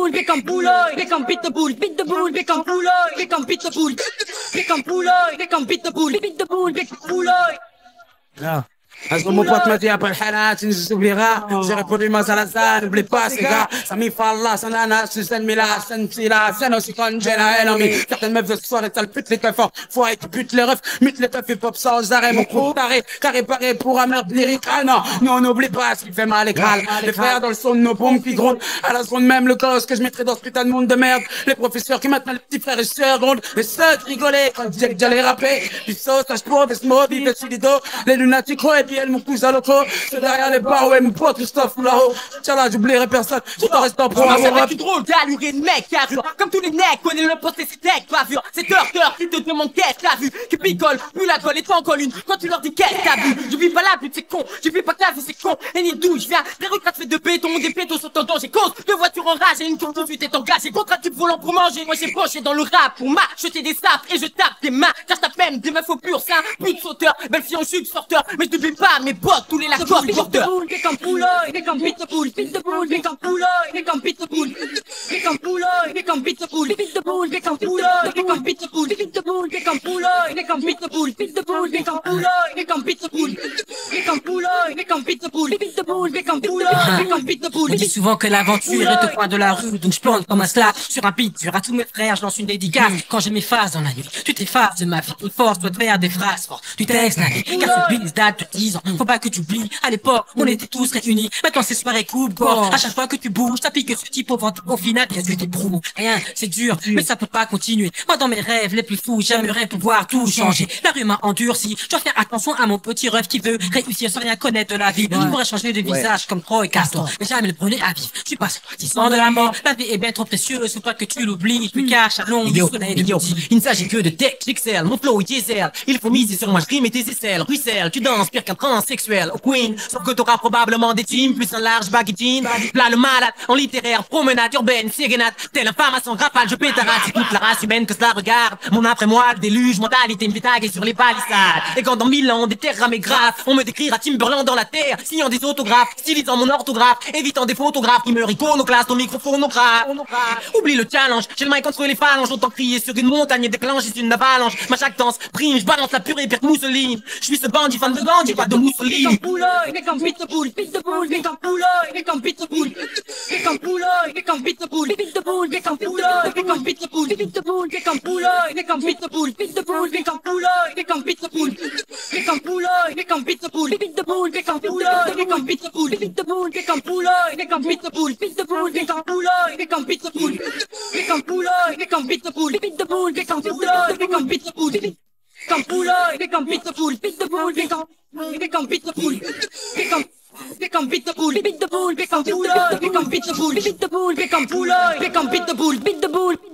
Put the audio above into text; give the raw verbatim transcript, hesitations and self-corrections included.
boule, bec en boulogne, bec en bite de boule, bite de boule, bec en boulogne, bec en bite de boule, bec en boulogne, bec en bite de boule, bite de boule, bec en boulogne. Ah. Est-ce que mon pote m'a dit après le halal, tu nous oublieras. J'ai répondu ma salazar, n'oublie pas ces gars. Ça m'y falla, ça nana, c'est ennemi là, c'est ennemi là, c'est aussi quand j'ai la haine en mi. Certaines meufs de ce soir, elles pute les teufs, faut être pute les refs, mute les teufs et pop sans arrêt, mon coup taré, carré paré pour un merde lyrique. Ah non, non, on n'oublie pas ce qui fait mal et crâle. Les frères dans le son de nos bombes qui grondent, à la seconde même le cause que je mettrais dans ce putain de monde de merde. Les professeurs qui maintenant les petits frères et sœurs grondent, les seuls rigolaient quand je disais que j'allais rapper. Puis ça, ça je pour des smooths, des solido, les lunatiques, et puis elles m'ont poussé à l'autre. C'est derrière les barres, ouais, mon pote, Christophe, là-haut. Tiens là, j'oublierai personne, je t'en reste en pro. C'est vrai que tu drôle, t'as alluré de mec, carrure. Comme tous les necks, connais le poste et ses techs, bavure. C'est Turter qui te demande qu'est-ce t'as vu. Qui picole, plus la colle et toi en colle une. Quand tu leur dis qu'est-ce t'as vu. Je vis pas là, plus c'est con. Je vis pas que la vie, c'est con. Et ni d'où je viens. Des regrets faits de béton, des pétos sont en danger. Cause de voitures en rage et une course de suite est engagée. Contrat type volant pour manger. Moi j'ai poché dans le rap pour m'acheter des sapes et je tape des mains. Car je tape même des meufs au pur sein. Plus de sauteurs, belle fille en chute, sorteur. Mais je n'oublie pas mes potes, tous les lacteurs. Bec en boulogne, bec en bite de boule, bite de boule, bec en boulogne, bec en bite de boule, bec en boulogne, bec en bite de boule, bite de boule, bec en boulogne, bec en bite de boule, bite de boule, bec en boulogne, bec en bite de boule, bite de boule, bec en boulogne, bec en bite de boule, bec en boulogne, bec en bite de boule, bite de boule, bec en boulogne, bec en bite de boule. On dit souvent que l'aventure est au coin de la rue, donc je plante comme un slack sur un beat, sur à tous mes frères, je lance une dédicace. Quand j'ai mes phases dans la nuit, tu t'effaces de ma vie, une force doit te faire des phrases fortes. Tu textes la nuit, car ce beat date de dix ans, faut pas que tu oublies. À l'époque, on était tous réunis, maintenant c'est soirée coupe corps. À chaque fois que tu bouges, t'appliques que ce type au ventre, au final, bien tu t'éprouves. Rien, c'est dur, mais ça peut pas continuer. Moi dans mes rêves les plus fous, j'aimerais pouvoir tout changer. La rue m'a endurci, je dois faire attention à mon petit rêve qui veut réussir sans rien connaître de la vie. Je pourrais changer de visage comme Troy et Castor, mais jamais le prenez à vivre. Je suis pas ce partisan de la mort, la vie est bien trop précieuse, faut pas que tu l'oublies. Je me cache à l'ombre du soleil de midi. Il ne s'agit que de tech, j'excelle, mon flow est diesel. Il faut miser sur moi, je rime et tes aisselles. Ruisselle, tu danses pire qu'un transsexuel. Oh queen, sauf que t'auras probablement des teams, plus un large baggy jean. Là le malade, en littéraire, promenade urbaine, sérénade. Tel un femme à son rafale, je pétarade. C'est toute la race humaine que cela regarde. Mon après-moi, le déluge, mentalité me fait taguer sur les palissades. Et quand dans mille ans, des terres ramées grave, on me décrira Timberland dans la terre, signant des autographes, stylisant mon orthographe, évitant des photographes qui meurent iconoclastes au microphone au grave. Oublie le challenge, j'ai le mic contre les phalanges, j'entends crier sur une montagne et déclenche une avalanche. Ma jactance prime, je balance la purée pire que Mousseline. Je suis ce bandit fan de Gandhi, pas de Mousseline. Bec en boulogne, bec en bite de boule, bite de boule, bec en boulogne, bec en bite de boule, bec en boulogne, bec en bite de boule, bite de boule, bec en boulogne, bec en bite de boule, bite de boule, bec en boulogne, bec en bite de boule, bite de boule, bec en boulogne, bec en bite de boule, bec en boulogne, bec en bite de boule, bite de boule, bec en boulogne, bec en bite de boule, bite de boule, bec en boulogne, bec en bite de boule, bite de boule, bec en boulogne, bec en bite de boule, bec en boulogne, bec en bite de boule, bite de boule, bec en boulogne, bec en bite de boule, bec en boulogne, bec en bite de boule, bite de boule, bec en bec en bite de boule, bec en bec en bite de boule, bite de boule, bec en boulogne, bec en bite de boule, bite de boule, bec en boulogne, bec en bite de boule, bite de boule.